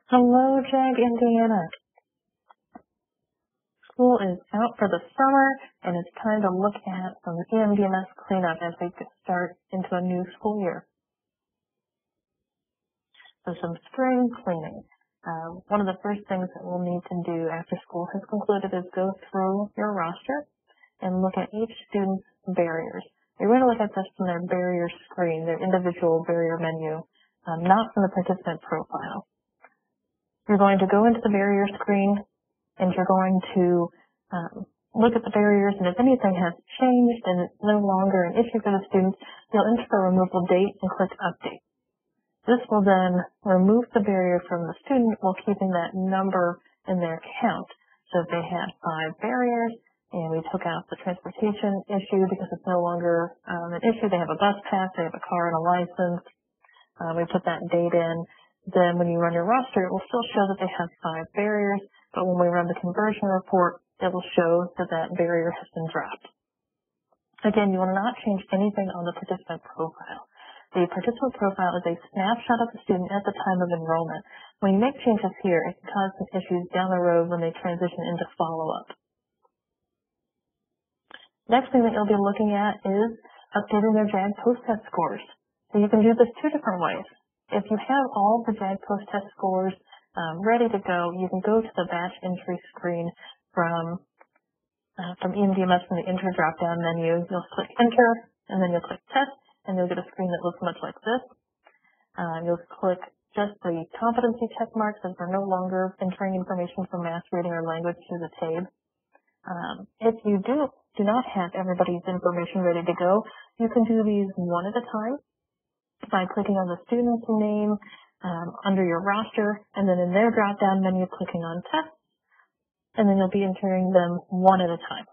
Hello, Jag, Indiana. School is out for the summer, and it's time to look at some EMDMS cleanup as we start into a new school year. So some spring cleaning. One of the first things that we'll need to do after school has concluded is go through your roster and look at each student's barriers. You're going to look at this from their barrier screen, their individual barrier menu, not from the participant profile. You're going to go into the barrier screen and you're going to look at the barriers, and if anything has changed and it's no longer an issue for the student, you'll enter the removal date and click Update. This will then remove the barrier from the student while keeping that number in their count. So if they had 5 barriers and we took out the transportation issue because it's no longer an issue, they have a bus pass, they have a car and a license, we put that date in, then when you run your roster, it will still show that they have 5 barriers, but when we run the conversion report, it will show that that barrier has been dropped. Again, you will not change anything on the participant profile. The participant profile is a snapshot of the student at the time of enrollment. When you make changes here, it can cause some issues down the road when they transition into follow-up. Next thing that you'll be looking at is updating their JAG post-test scores. So you can do this 2 different ways. If you have all the JAG post-test scores ready to go, you can go to the batch entry screen from EMDMS from the Enter drop-down menu. You'll click Enter, and then you'll click Test, and you'll get a screen that looks much like this. You'll click just the competency check marks as we're no longer entering information from math, reading, or language through the TABE. If you do not have everybody's information ready to go, you can do these one at a time by clicking on the student's name under your roster, and then in their drop-down menu, clicking on Test, and then you'll be entering them one at a time.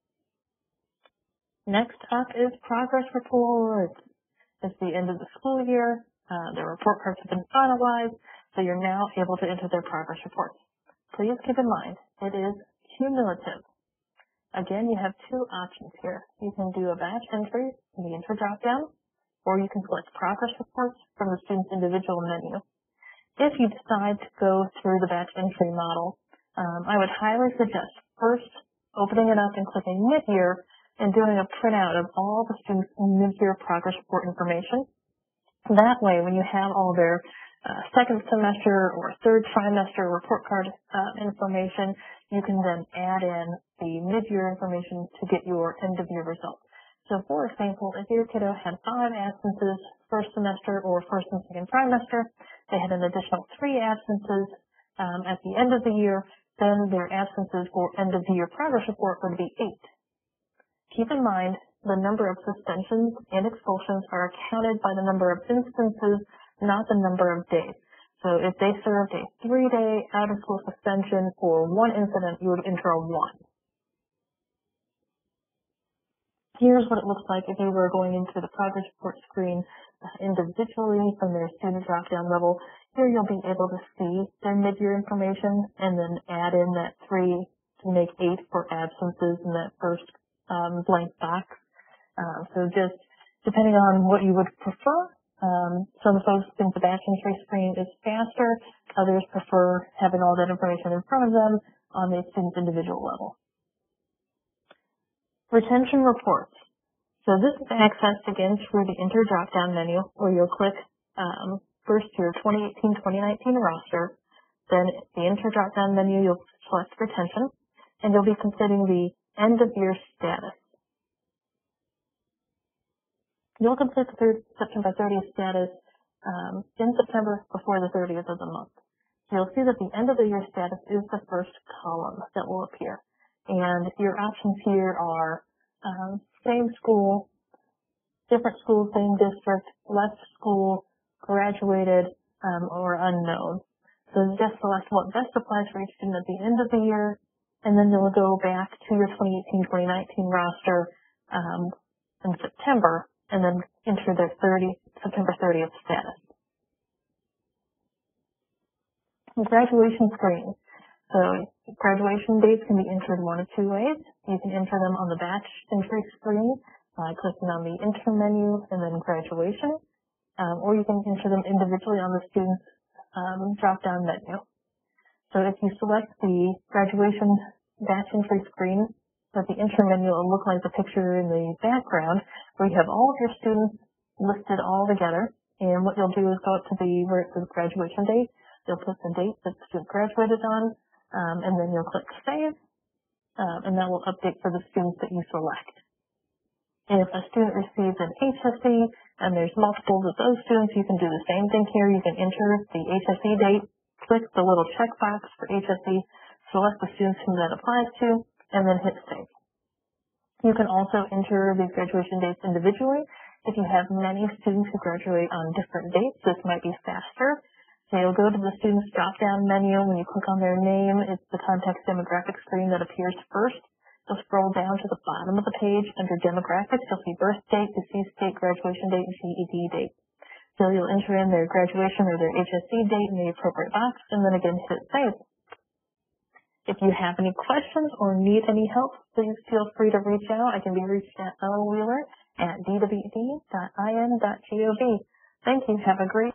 Next up is progress reports. It's the end of the school year. The report cards have been finalized, so you're now able to enter their progress reports. Please keep in mind, it is cumulative. Again, you have 2 options here. You can do a batch entry in the Enter drop-down, or you can select progress reports from the student's individual menu. If you decide to go through the batch entry model, I would highly suggest first opening it up and clicking mid-year and doing a printout of all the students' mid-year progress report information. That way, when you have all their second semester or third trimester report card information, you can then add in the mid-year information to get your end-of-year results. So, for example, if your kiddo had 5 absences first semester or first and second trimester, they had an additional 3 absences at the end of the year, then their absences for end-of-the-year progress report would be 8. Keep in mind, the number of suspensions and expulsions are counted by the number of instances, not the number of days. So if they served a 3-day out-of-school suspension for 1 incident, you would enter a 1. Here's what it looks like if you were going into the progress report screen individually from their student drop-down level. Here you'll be able to see their mid-year information and then add in that 3 to make 8 for absences in that first blank box. So just depending on what you would prefer, some folks think the batch entry screen is faster, others prefer having all that information in front of them on the student's individual level. Retention reports. So this is accessed again through the Enter drop-down menu, where you'll click first your 2018-2019 roster, then the Enter drop-down menu, you'll select retention, and you'll be completing the end-of-year status. You'll complete the September 30th status in September before the 30th of the month. So you'll see that the end-of-the-year status is the first column that will appear. And your options here are same school, different school, same district, left school, graduated, or unknown. So just select what best applies for each student at the end of the year, and then you'll go back to your 2018-2019 roster in September, and then enter their September 30th status. Graduation screen. So graduation dates can be entered one of 2 ways. You can enter them on the batch entry screen by clicking on the Enter menu and then graduation, or you can enter them individually on the student's drop-down menu. So if you select the graduation batch entry screen, at the intro menu, it'll look like the picture in the background where you have all of your students listed all together. And what you'll do is go up to where it says graduation date. You'll put the date that the student graduated on, and then you'll click save, and that will update for the students that you select. If a student receives an HSE and there's multiples of those students, you can do the same thing here. You can enter the HSE date, click the little checkbox for HSE, select the students whom that applies to, and then hit save. You can also enter these graduation dates individually. If you have many students who graduate on different dates, this might be faster. So you'll go to the students drop-down menu. When you click on their name, it's the context demographic screen that appears first. You'll scroll down to the bottom of the page. Under demographics, you'll see birth date, deceased date, graduation date, and GED date. So you'll enter in their graduation or their HSE date in the appropriate box, and then again hit save. If you have any questions or need any help, please feel free to reach out. I can be reached at lwheeler@dwd.in.gov. Thank you. Have a great